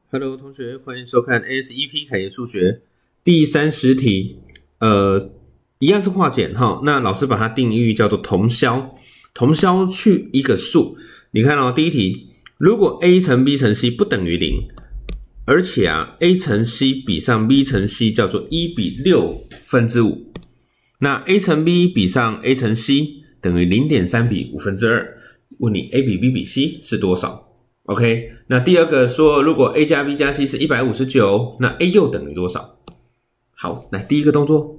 Hello， 同学，欢迎收看 ASEP 凯爷数学第30题。一样是化简哈，那老师把它定义叫做同销，同销去一个数。你看哦，第一题，如果 a 乘 b 乘 c 不等于0，而且a 乘 c 比上 b 乘 c 叫做1比6/5，那 a 乘 b 比上 a 乘 c 等于 0.3比2/2。问你 a 比 b 比 c 是多少？OK， 那第二个说，如果 a 加 b 加 c 是159，那 a 又等于多少？好，来第一个动作，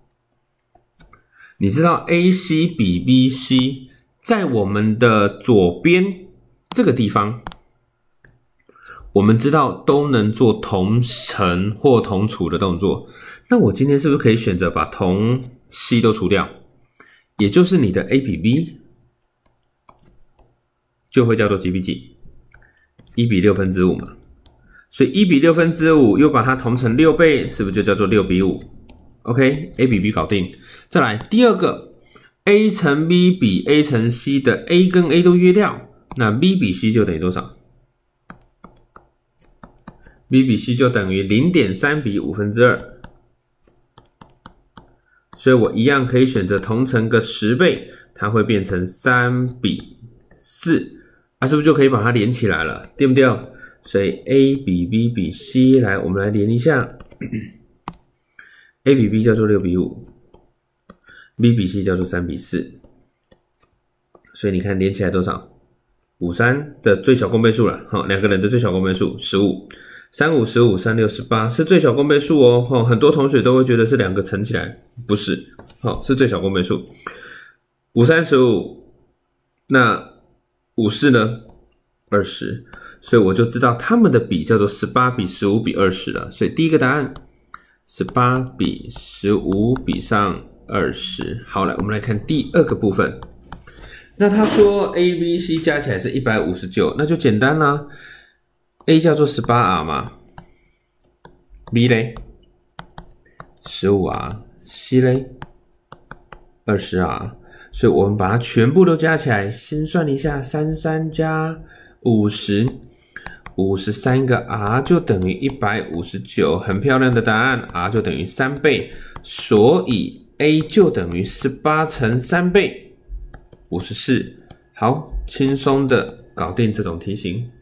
你知道 AC 比 BC 在我们的左边这个地方，我们知道都能做同乘或同除的动作。那我今天是不是可以选择把同 C 都除掉？也就是你的 A 比 B 就会叫做几比几？1比6/5嘛，所以1比6/5又把它同乘6倍，是不是就叫做6比5 ？OK， A 比 B 搞定。再来第二个 ，A 乘 B 比 A 乘 C 的 A 跟 A 都约掉，那 B 比 C 就等于多少 ？B 比 C 就等于 0.3比2/2。所以我一样可以选择同乘个10倍，它会变成3比4。是不是就可以把它连起来了？对不对？所以 A 比 B 比 C， 来，我们来连一下。A 比 B 叫做6比5，B 比 C 叫做3比4。所以你看连起来多少？53的最小公倍数了，两个人的最小公倍数15，35、15、36、18是最小公倍数哦。很多同学都会觉得是两个乘起来，不是，是最小公倍数。53、15，那54呢？20，所以我就知道它们的比叫做18比15比20了。所以第一个答案18比15比上20。好了，我们来看第二个部分。那他说 A、B、C 加起来是159，那就简单啦。A 叫做 18R 嘛 ，B 嘞 15R，C 嘞20R。所以我们把它全部都加起来，先算一下，33加50，53个 R 就等于159，很漂亮的答案 ，R 就等于3倍，所以 A 就等于18乘3倍，54。好，轻松的搞定这种题型。